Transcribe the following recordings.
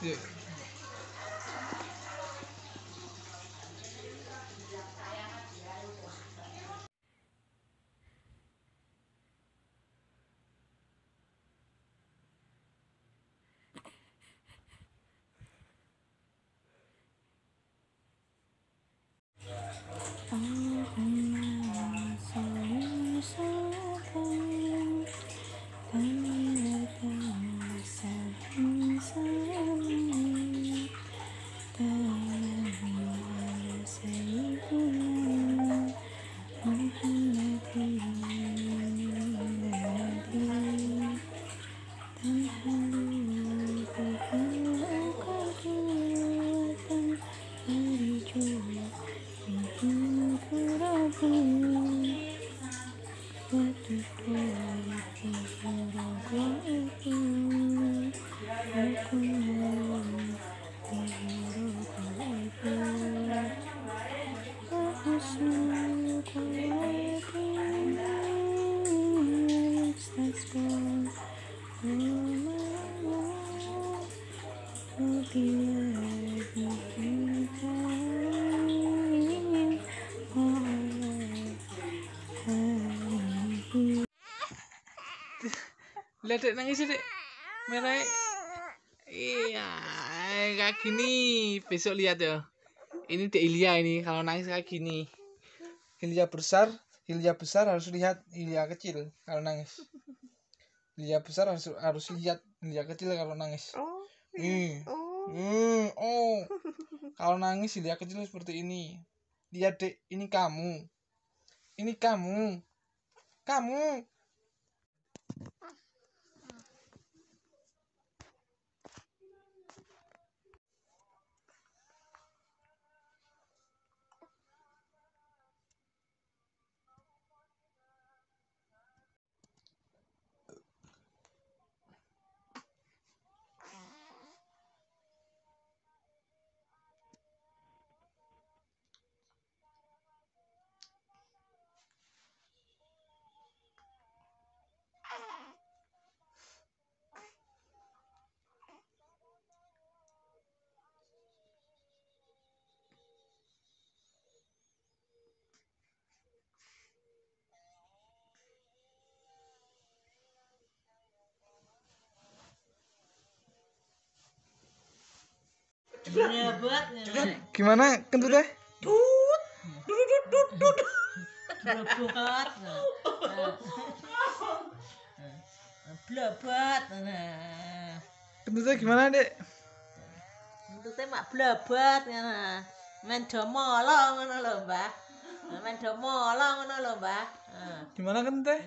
Yuk. Lihat dek, nangis dek, merah. Iya, kayak gini. Besok lihat ya. Ini dek Ilya ini kalau nangis kayak gini. Ilya besar harus lihat Ilya kecil kalau nangis. Ilya besar harus lihat Ilya kecil kalau nangis. Kalau nangis Ilya kecil seperti ini. Lihat dek, ini kamu. Ini kamu. Kamu. Gimana kentutnya? Dut. Blebat. Kentutnya gimana dek? Kentutnya mak blebat ngono. Men do molong ngono lho, Mbah. Men do molong ngono lho, Mbah. Gimana kentutnya?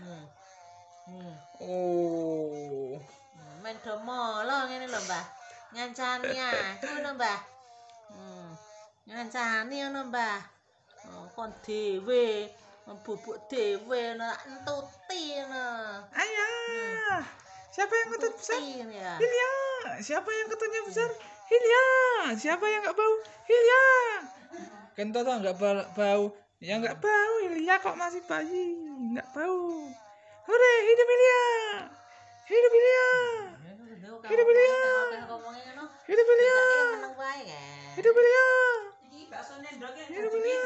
Men do molong ngene lho, Mbah. Ngancani aku ngono, Mbah. Ngancani ngono, Mbah. Kon dhewe, bubuk dhewe entuti ngono. Ayah. Siapa yang kentut besar? Ya. Hilya. Siapa yang kentutnya besar? Hilya. Siapa yang nggak bau? Hilya. Kentut tuh nggak bau. Ya nggak bau. Hilya kok masih bayi. Nggak bau. Hore, hidup Hilya. Hidup Hilya. Hidup Hilya. Hidup Hilya. Hidup Hilya. Hidup Hilya.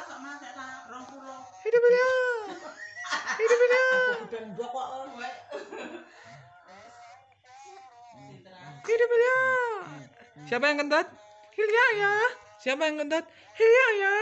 Hidup Hilya. Hidup Hilya. Hidup Hilya. Siapa yang kentut? Hilya ya. Siapa yang kentut? Hilya ya.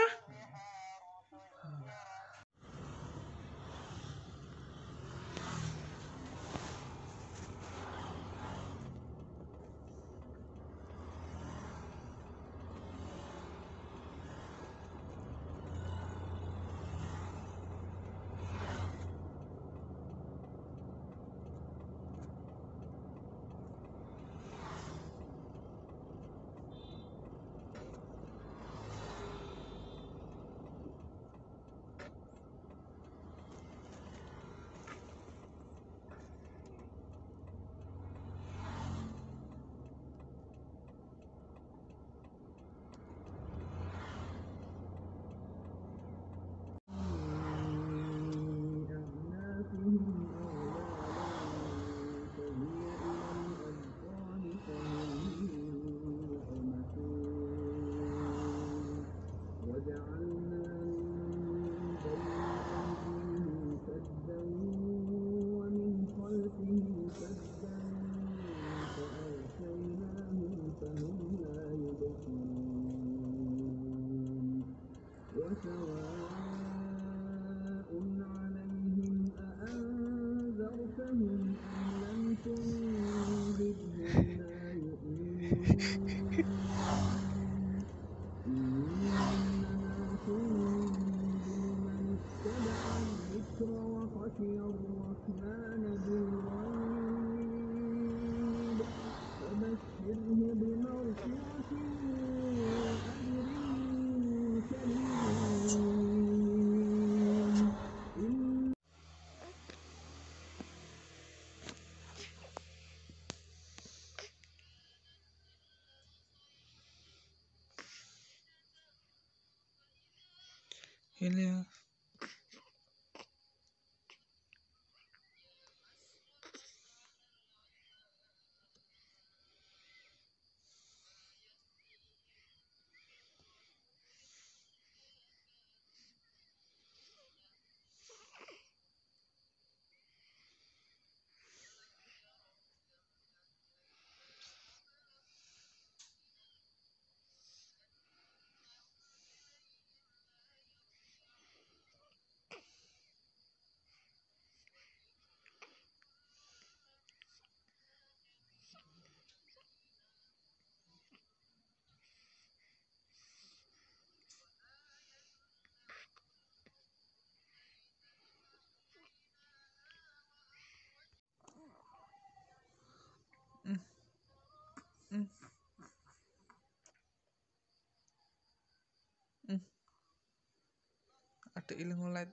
Hilya. Ada ilmu light.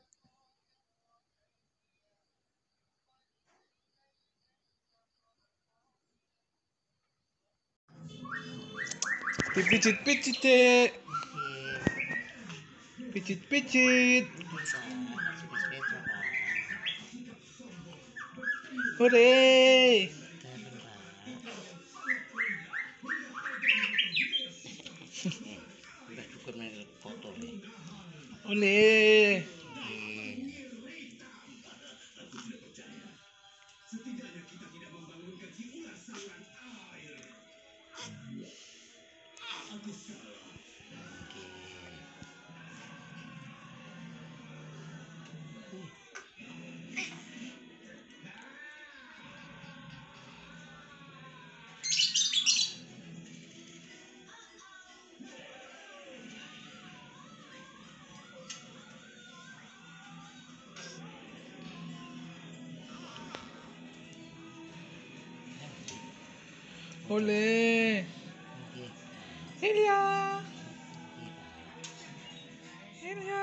Dipijit-pijit, Dek. Pijit-pijit. Hore. Ole. Ole. Hilya. Hilya.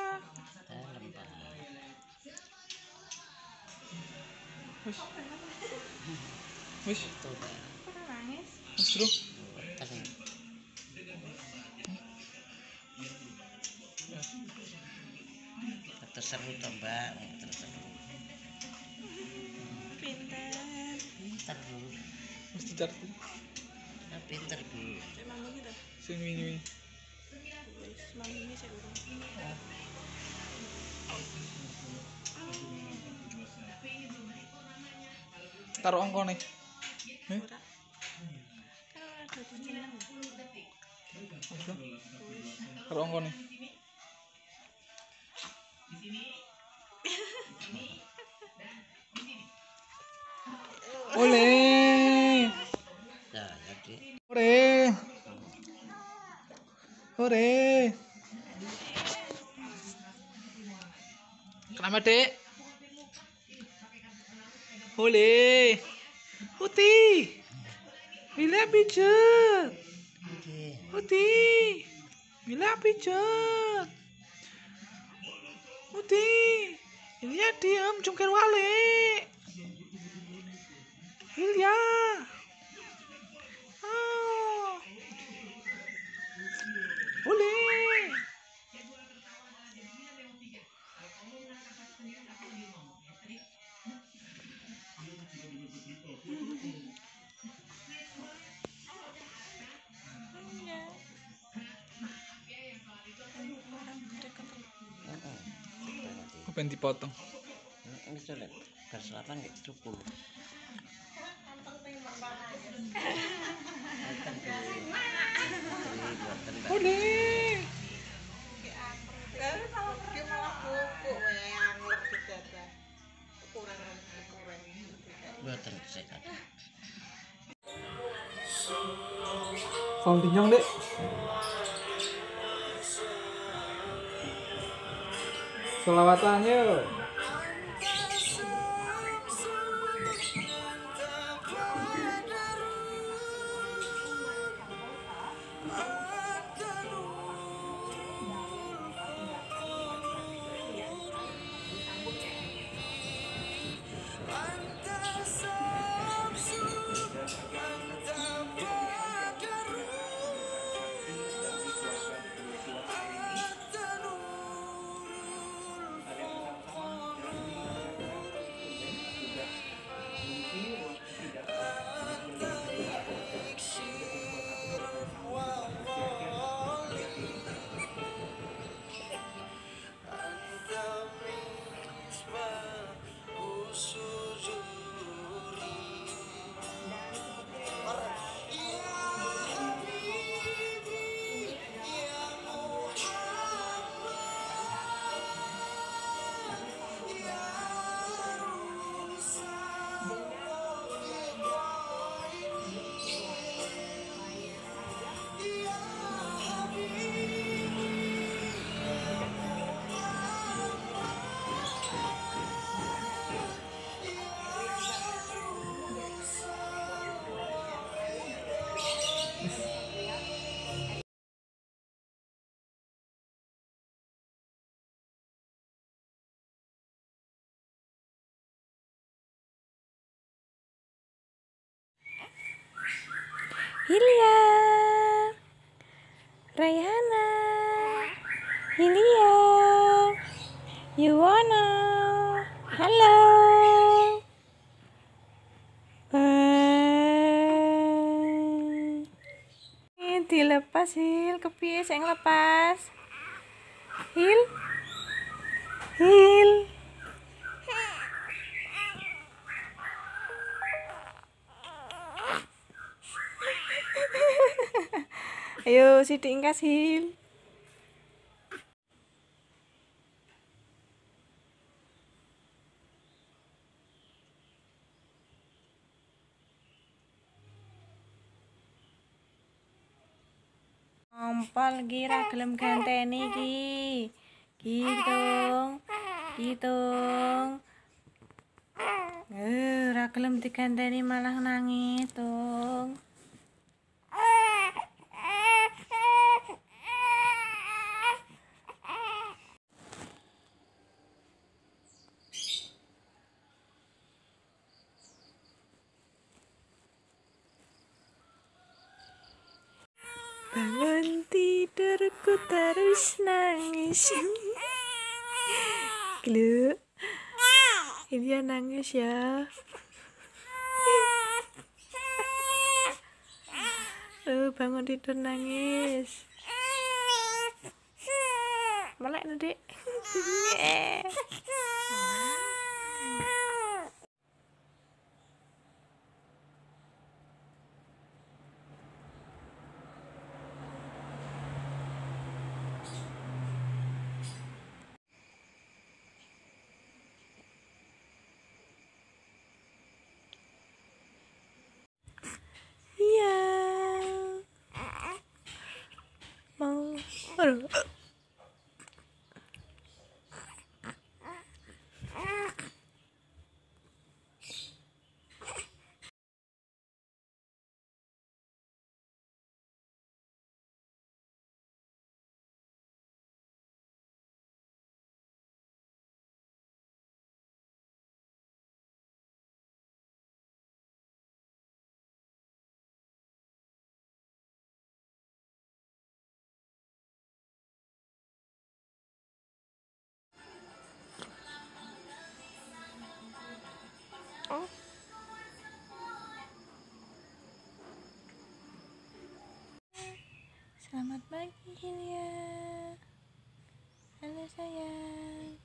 Wis. Wis. Wis, Bro. Terseru toh Mbak, terseru. Pinter Bu. Mesti cartu. Pinter Bu. Sing wingi. Taruh angkone. Heh. Taruh angkone. Ole. Nah, jadi Ore. Ore. Kenapa, Dek? Ole. Uti. Bila pijet. Uti. Bila pijet. Uti. Ilya diam, jungkir walik. Ilya. Oh. Ole. Pengen dipotong. Itu lihat garis 8 nggak cukup. Ole. Buatan saya. Sounding dek. Selawatan yuk. Hilya, Raihana, Hilya, Yuwana, halo. Dilepas Hil, kepiye sing lepas? Hil, Hil. Ayo sidik ingkas Hil. Ngompol iki ra gelem ganteni iki. Gitung. Gitung. Ra gelem diganteni malah nangis, Tung. Bangun tidurku terus nangis. Glu. Ini nangis ya. Bangun tidur nangis. Melek Dek. Iya. Mau. Aduh. Oh. Selamat pagi Hilya. Halo sayang.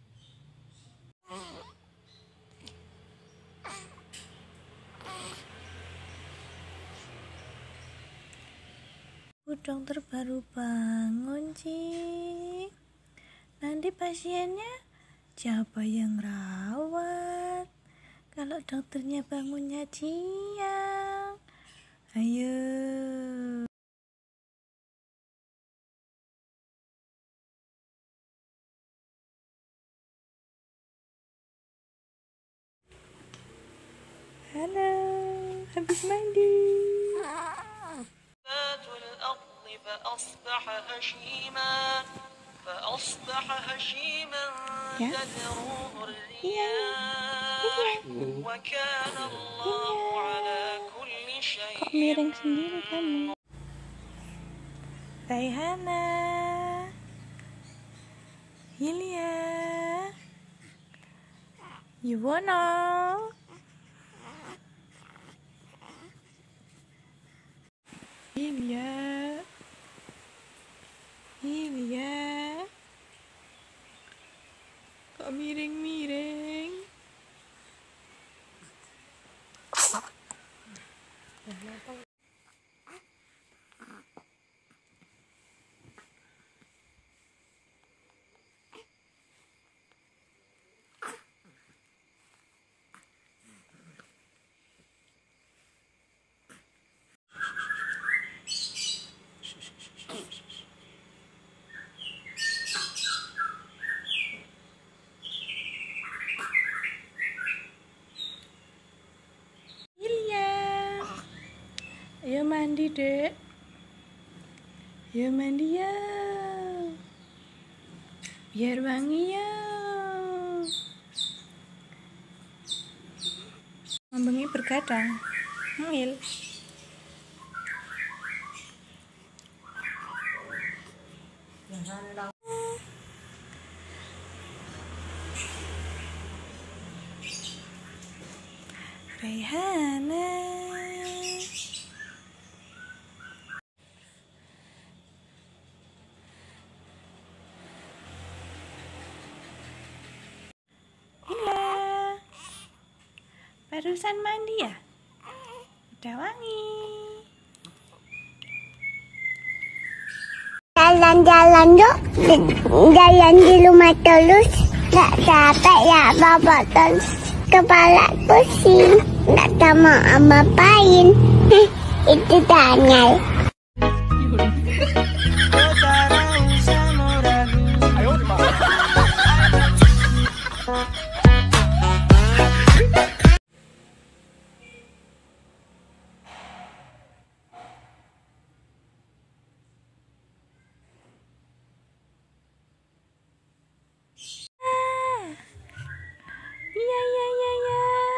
Dokter baru bangun Cik. Nanti pasiennya siapa yang rawat? Kalau dokternya bangunnya siang. Ayo. Halo, habis mandi. Ya? Iya. Kok miring sendiri kamu? Raihana, Hilya, Yuwono, Hilya, Hilya, kok miring-miring? Hilya, ayo mandi dek, ayo mandi ya, biar wangi ya. Membengi bergadang, Mil. Raihana, Hila, barusan mandi ya? Udah wangi. Jalan-jalan yuk, jalan di rumah terus. Gak capek ya bawa terus. Kepala pusing, gak tahu mau ngapain. Itu Daniel. Iya, iya, iya, iya.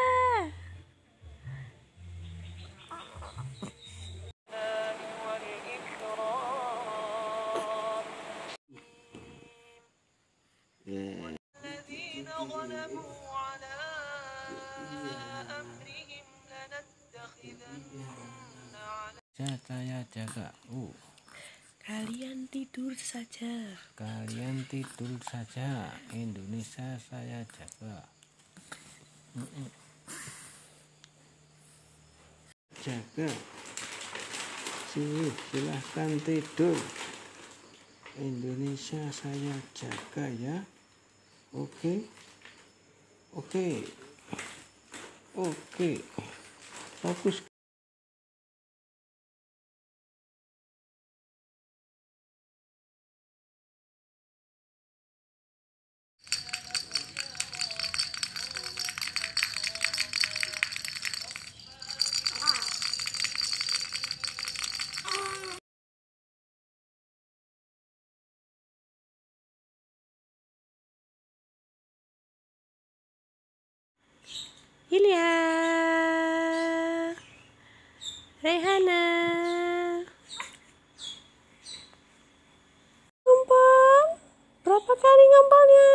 Saya jaga. Kalian tidur saja. Kalian tidur saja. Indonesia saya jaga. Jaga. Sini silahkan tidur. Indonesia saya jaga ya. Oke. Oke. Oke. Fokus. Hilya, Raihana, ngumpul. Berapa kali ngumpulnya?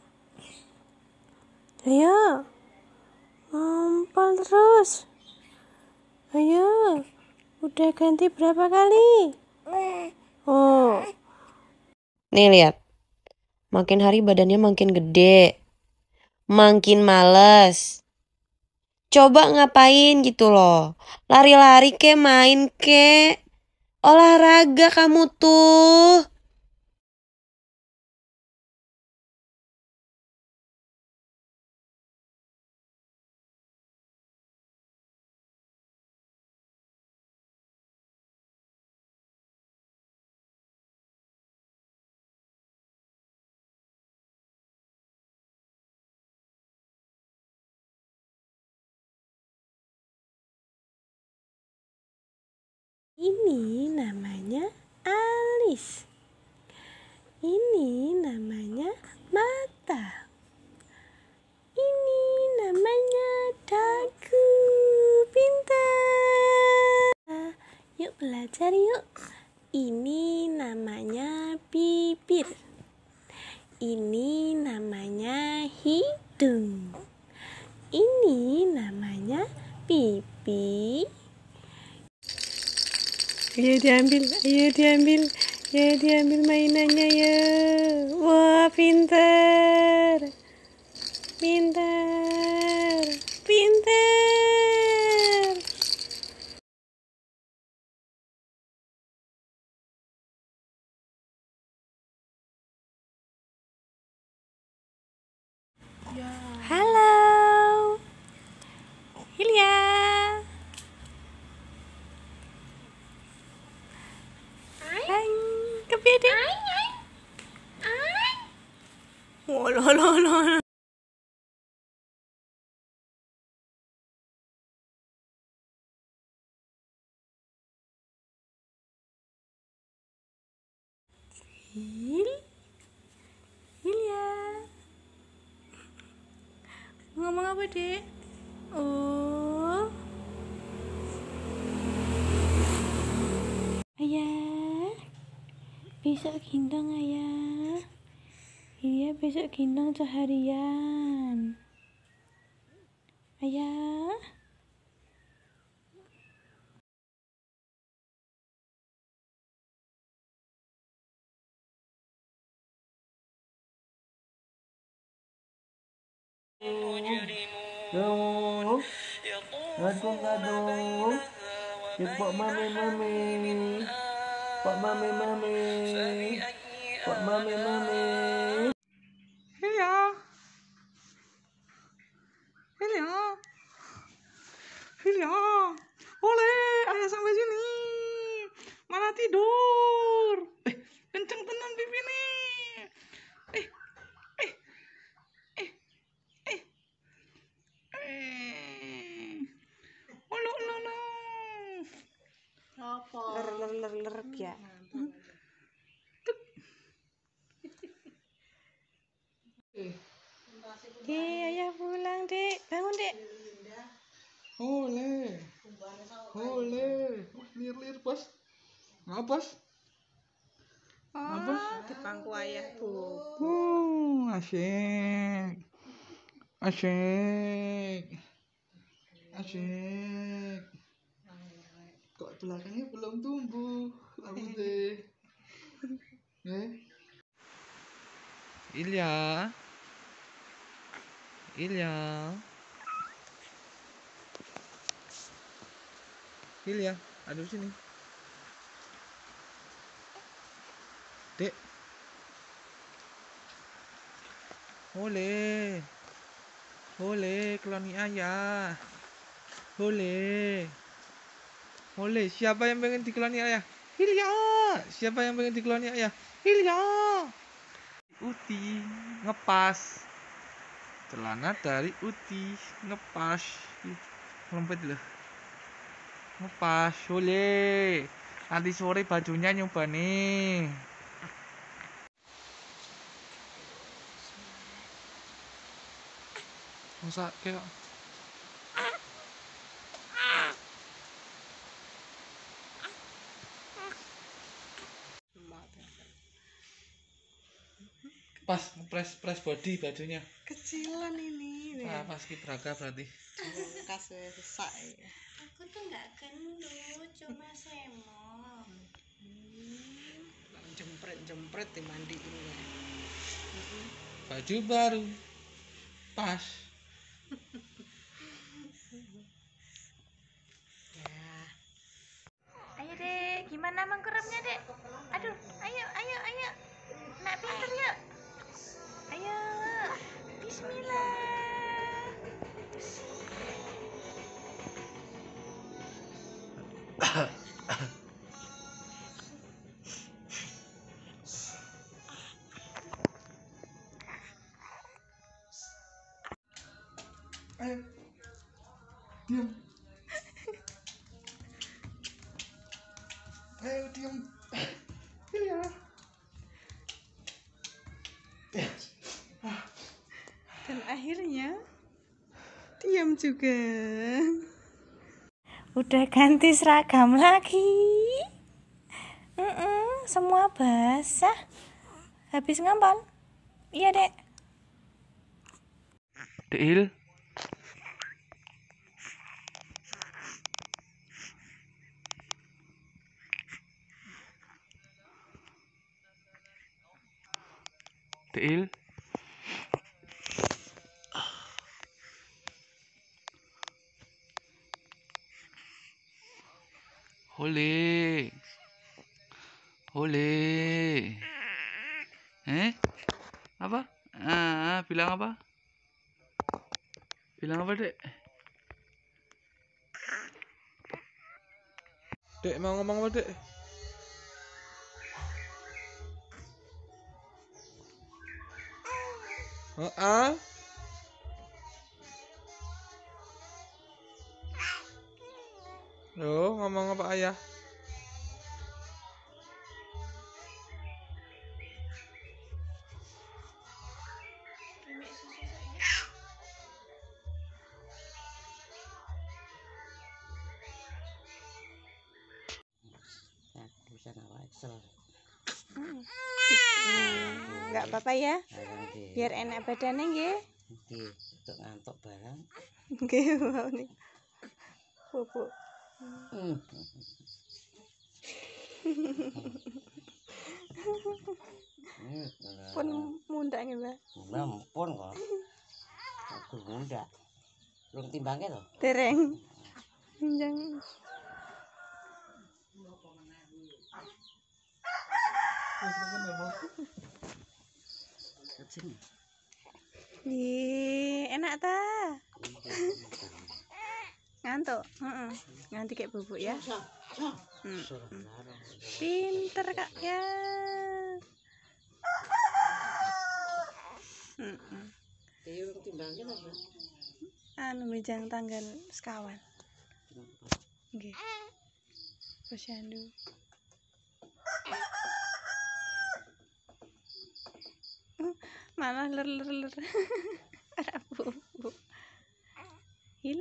Ayo, ngumpul terus. Ayo, udah ganti berapa kali? Oh, Nih lihat, makin hari badannya makin gede, makin males. Coba ngapain gitu loh, lari-lari ke, main ke, olahraga kamu tuh. Ini namanya alis. Ini namanya mata. Ini namanya dagu. Pintar. Yuk belajar yuk. Ini namanya bibir. Ini namanya hidung. Ini namanya pipi. Ayo diambil, ayo diambil, ayo diambil mainannya ya. Wah, pintar, pintar, pintar. Halo, Hilya. Hai, kebede. Oh, lo. Hilya. Ngomong apa, Dek? Oh. Ayah. Besok gendong ayah. Iya, besok gendong seharian. Ayah. Dong, gadung. Pak mami. Pak mami. Pak mami. Hilya. Oleh, ayah sampai sini. Mana tidur? Kenceng tenan pipi nih. Eh. Oh, lo. Apa? Ler ya. Dek, ayah pulang, Dek. Bangun, Dek. Oleh. Lir, bos. Nggak, bos. Apa? Di pangku ayah, Bu. Asyik. Kok belakangnya belum tumbuh rambutnya? Ilya. Aduh sini. Dek. Oleh, keloni ayah. Oleh, siapa yang pengen dikeloni ayah? Hilya. Siapa yang pengen dikeloni ayah? Hilya. Uti ngepas. Celana dari Uti ngepas. Lempet loh. Ngepas. Oleh. Nanti sore bajunya nyoba nih. Masa kayak pas press body bajunya Kecilan ini. pas kibraka berarti Kasih sesak ya. Aku tuh nggak gendut, cuma semok. Jempret dimandiin ya. baju baru pas Ayo, Dek. Gimana mengkerupnya, Dek? Aduh, ayo. Nak pinter yuk. Ayo. Bismillah. ayo diam Ayo diam. Iya. Dan akhirnya diam juga. Udah ganti seragam lagi. Semua basah. Habis ngampal? Iya, Dek. Deil. Deil. Oleh. Oleh. Apa? Bilang apa? Bilang apa, Dek? Dek mau ngomong apa, Dek? Loh, ngomong apa ayah? Enggak apa-apa ya. Biar enak badannya nggih. Nggih, untuk ngantuk barang. Nggih, mau nih. Pupuk. Pun mundak nggih, Mbak. Mampun kok. Aku mundak. Belum timbangnya loh. Dereng. Pinjang. Enak ta? Ngantuk. Nganti kayak bubuk ya. Pinter Kak ya. Anu bijang tanggal sekawan. Nggih. Posyandu. Malah ler. Ada bubuk. Hil.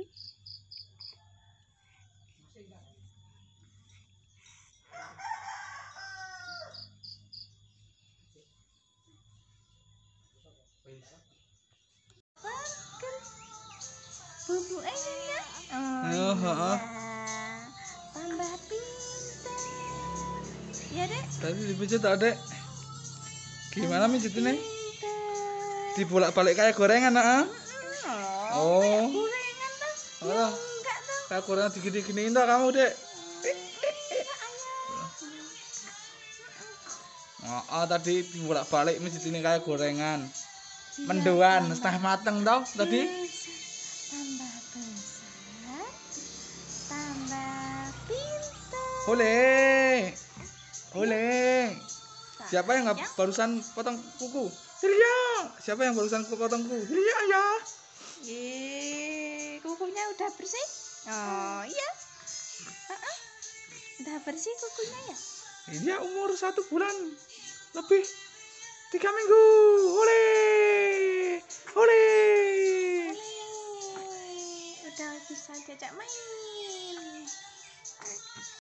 Bubuk ya. Oh, iya. Tambah pintar. Iya, Dek. Tadi dipijit tak, Dek? Gimana mijitinnya? Dibolak-balik kayak gorengan, Oh. Gorengan tuh. Oh. Enggak tuh. Kayak gorengan digini-giniin dah kamu, Dek. Tadi dibolak-balik mijitinnya kayak gorengan. Mendoan, setengah mateng tau tadi. Tambah besar. Tambah pintar. Oleh. Siapa yang barusan potong kuku? Hilya. Siapa yang barusan potong kuku? Hilya ya. Kukunya udah bersih? Oh iya. Udah bersih kukunya ya? Hilya umur 1 bulan lebih 3 minggu. Oleh. Udah bisa diajak main.